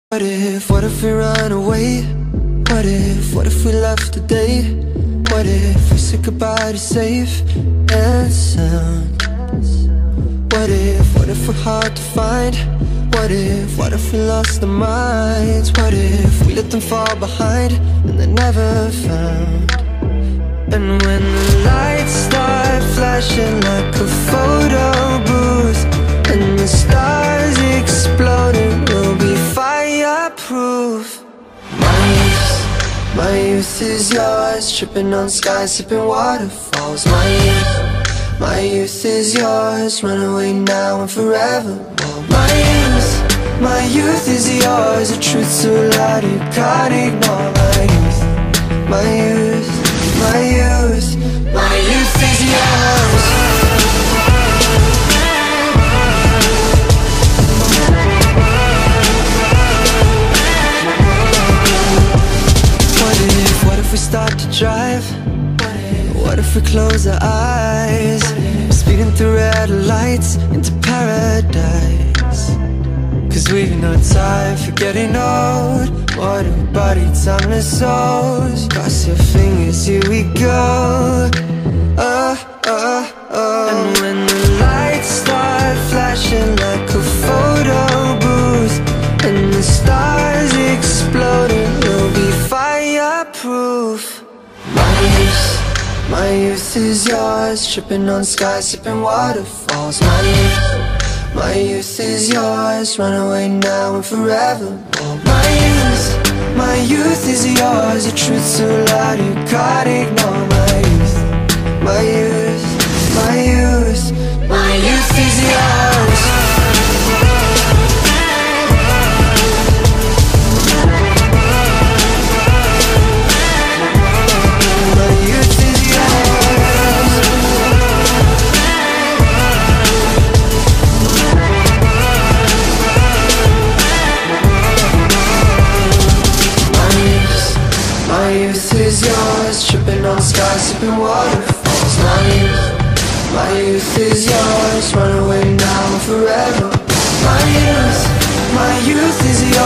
What if we run away? What if we left today? What if we said goodbye to safe and sound? What if we're hard to find? What if we lost our minds? What if we let them fall behind and they're never found? And when the lights start flashing like a photo booth and the stars exploding, we'll be fireproof. My youth is yours, tripping on skies, sipping waterfalls. My youth is yours, run away now and forever. My youth is yours, a truth so loud you can't ignore. My youth is yours. What if we start to drive? What if we close our eyes? Speeding through red lights into paradise. Cause we've no time for getting old. What a body, timeless souls. Cross your fingers, here we go. And when the lights start flashing like a photo booth and the stars exploding, we'll be fireproof. My youth is yours, tripping on skies, sipping waterfalls. My youth is yours, run away now and forever. My youth is yours, a truth so loud you can't ignore. My youth is yours. My youth is yours, tripping on skies, sipping waterfalls. My youth is yours, run away now and forever. My youth is yours.